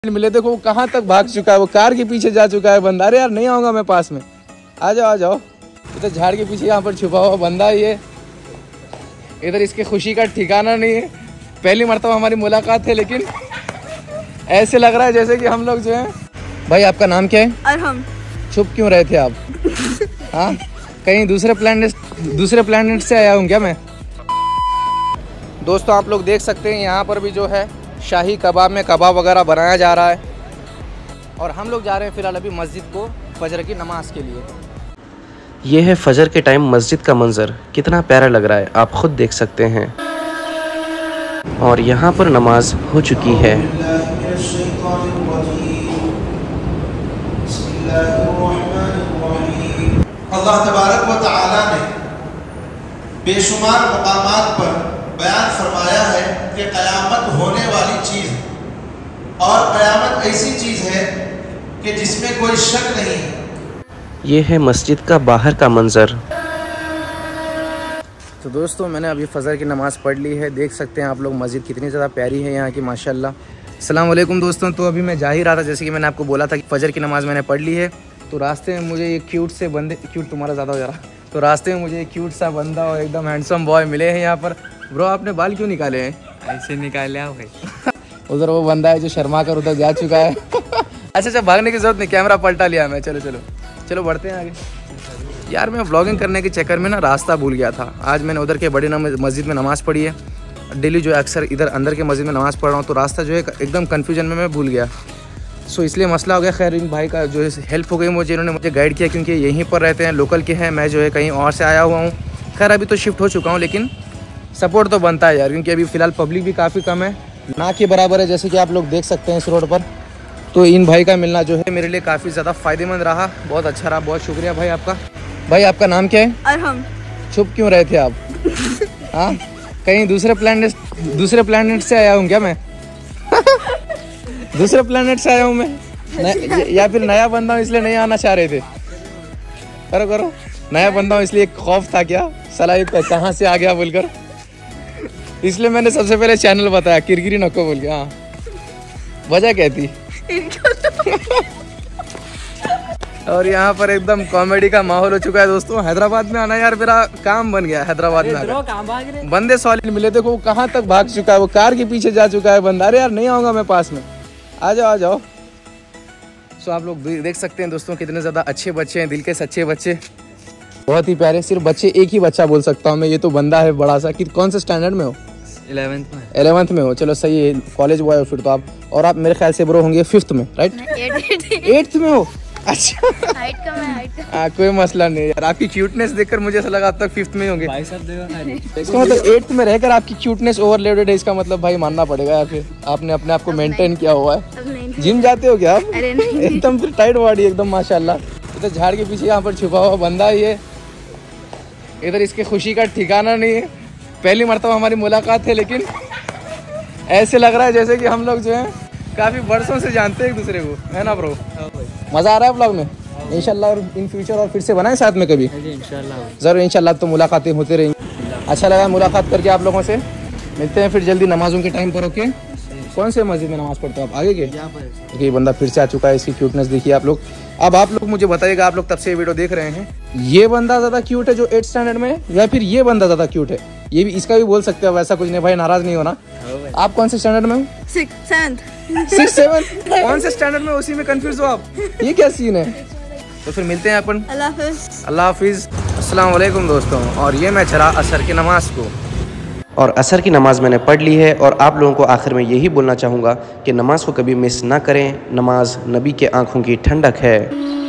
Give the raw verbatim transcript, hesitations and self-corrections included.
मिले देखो वो कहाँ तक भाग चुका है, वो कार के पीछे जा चुका है बंदा। अरे यार नहीं आऊंगा मैं पास में, आ जाओ आ जाओ। तो झाड़ के पीछे यहाँ पर छुपा हुआ बंदा ये, इधर इसके खुशी का ठिकाना नहीं है। पहली मरतबा हमारी मुलाकात है, लेकिन ऐसे लग रहा है जैसे कि हम लोग जो है। भाई आपका नाम क्या है? अरहम। छुप क्यों रहे थे आप? हाँ कहीं दूसरे प्लैनेट दूसरे प्लैनेट से आया हूँ क्या मैं? दोस्तों आप लोग देख सकते हैं यहाँ पर भी जो है शाही कबाब में कबाब वगैरह बनाया जा रहा है, और हम लोग जा रहे हैं फ़िलहाल अभी मस्जिद को फजर की नमाज के लिए। ये है फजर के टाइम मस्जिद का मंजर, कितना प्यारा लग रहा है, आप खुद देख सकते हैं। और यहाँ पर नमाज हो चुकी है। अल्लाह तबारक व तआला ने बेशुमार मकामात पर बयान फरमाया है कि क़यामत होने वाली चीज़ है, और क़यामत ऐसी चीज़ है कि जिसमें कोई शक नहीं है। ये है मस्जिद का बाहर का मंजर। तो दोस्तों मैंने अभी फ़जर की नमाज़ पढ़ ली है, देख सकते हैं आप लोग मस्जिद कितनी ज़्यादा प्यारी है यहाँ की माशाल्लाह। अस्सलाम वालेकुम दोस्तों। तो अभी मैं जा ही रहा था, जैसे कि मैंने आपको बोला था कि फ़जर की नमाज़ मैंने पढ़ ली है। तो रास्ते में मुझे ये क्यूट से बंदे, क्यूट तुम्हारा ज़्यादा हो जा रहा, तो रास्ते में मुझे एक क्यूट सा बंदा और एकदम हैंडसम बॉय मिले हैं यहाँ पर। ब्रो आपने बाल क्यों निकाले हैं? ऐसे निकाले आप भाई। उधर वो बंदा है जो शर्मा कर उधर जा चुका है। अच्छा अच्छा भागने की जरूरत नहीं, कैमरा पलटा लिया मैं। चलो चलो चलो बढ़ते हैं आगे। यार मैं व्लॉगिंग करने के चक्कर में ना रास्ता भूल गया था। आज मैंने उधर के बड़े मस्जिद में नमाज़ पढ़ी है। डेली जो है अक्सर इधर अंदर के मस्जिद में नमाज़ पढ़ रहा हूँ, तो रास्ता जो है एकदम कन्फ्यूजन में मैं भूल गया। सो इसलिए मसला हो गया। खैर इन भाई का जो है हेल्प हो गई मुझे, इन्होंने मुझे गाइड किया, क्योंकि यहीं पर रहते हैं, लोकल के हैं। मैं जो है कहीं और से आया हुआ हूँ। खैर अभी तो शिफ्ट हो चुका हूँ, लेकिन सपोर्ट तो बनता है यार, क्योंकि अभी फ़िलहाल पब्लिक भी काफ़ी कम है, ना के बराबर है, जैसे कि आप लोग देख सकते हैं इस रोड पर। तो इन भाई का मिलना जो है मेरे लिए काफ़ी ज़्यादा फ़ायदेमंद रहा, बहुत अच्छा रहा। बहुत शुक्रिया भाई आपका। भाई आपका नाम क्या है? अरहम। छुप क्यों रहे थे आप? हाँ कहीं दूसरे प्लैनेट दूसरे प्लैनेट से आया हूँ क्या मैं? दूसरे प्लैनेट से आया हूँ मैं, न, या फिर नया बंदा हूँ इसलिए नहीं आना चाह रहे थे? करो करो, नया बंदा हूँ इसलिए खौफ था क्या साला ये कहाँ से आ गया बोलकर, इसलिए मैंने सबसे पहले चैनल बताया किरकिरी नको बोल के। हाँ वजह क्या थी? और यहाँ पर एकदम कॉमेडी का माहौल हो चुका है दोस्तों। हैदराबाद में आना यार मेरा काम बन गया। हैदराबाद में आना बंदे सॉलिड मिले, देखो वो कहाँ तक भाग चुका है, वो कार के पीछे जा चुका है बंदा। अरे यार नहीं आऊँगा मैं पास में, आ जाओ आ जाओ। सो आप लोग देख सकते हैं दोस्तों कितने ज़्यादा अच्छे बच्चे हैं, दिल के सच्चे बच्चे, बहुत ही प्यारे। सिर्फ बच्चे एक ही बच्चा बोल सकता हूँ मैं, ये तो बंदा है बड़ा सा। कि कौन से स्टैंडर्ड में हो? इलेवेंथ में। इलेवेंथ में हो, चलो सही है, कॉलेज बॉय हो फिर तो आप। और आप मेरे ख्याल से ब्रो होंगे फिफ्थ में, राइट? एट्थ में हो? अच्छा हाइट कम है, हाइट कम। हाँ कोई मसला नहीं यार, आपकी क्यूटनेस देखकर मुझे ऐसा लगा अब तक फिफ्थ में होंगे। इसका मतलब एट्थ में रहकर आपकी क्यूटनेस ओवरलोडेड है, इसका मतलब भाई मानना पड़ेगा यार, फिर आपने अपने आप को मेंटेन किया हुआ है। जिम जाते हो क्या आप? एकदम फिर टाइट बॉडी एकदम माशाल्लाह। इधर झाड़ के पीछे यहाँ पर छुपा हुआ बंदा ये, इधर इसके खुशी का ठिकाना नहीं है। पहली मरतबा हमारी मुलाकात है, लेकिन ऐसे लग रहा है जैसे कि हम लोग जो है काफ़ी बरसों से जानते हैं एक दूसरे को, है ना ब्रो? मज़ा आ रहा है ब्लॉग में इंशाल्लाह, और इन फ्यूचर और फिर से बनाएं साथ में कभी ज़रूर इंशाल्लाह। तो मुलाकातें होती रहेंगी। अच्छा लगा मुलाकात करके आप लोगों से। मिलते हैं फिर जल्दी नमाज़ों के टाइम पर। ओके कौन से मस्जिद में नमाज़ पढ़ते हो आप? आगे के ये बंदा फिर से आ चुका है, इसकी क्यूटनेस देखिए आप लोग। अब आप लोग मुझे बताइएगा, आप लोग तब से वीडियो देख रहे हैं, ये बंदा ज़्यादा क्यूट है जो एट स्टैंडर्ड में है, या फिर ये बंदा ज़्यादा क्यूट है? ये भी इसका भी बोल सकते हो, वैसा कुछ नहीं भाई, नाराज़ नहीं होना। आप कौन से स्टैंडर्ड में हो? Six seventh. सिक्स सेवन कौन से स्टैंडर्ड में, उसी में कंफ्यूज हो आप? ये क्या सीन है? तो फिर मिलते हैं अपन। अल्लाह हाफिज़। अल्लाह हाफिज़। अस्सलाम वालेकुम दोस्तों। और ये मैं चला असर की नमाज को, और असर की नमाज़ मैंने पढ़ ली है, और आप लोगों को आखिर में यही बोलना चाहूँगा कि नमाज़ को कभी मिस ना करें। नमाज नबी के आँखों की ठंडक है।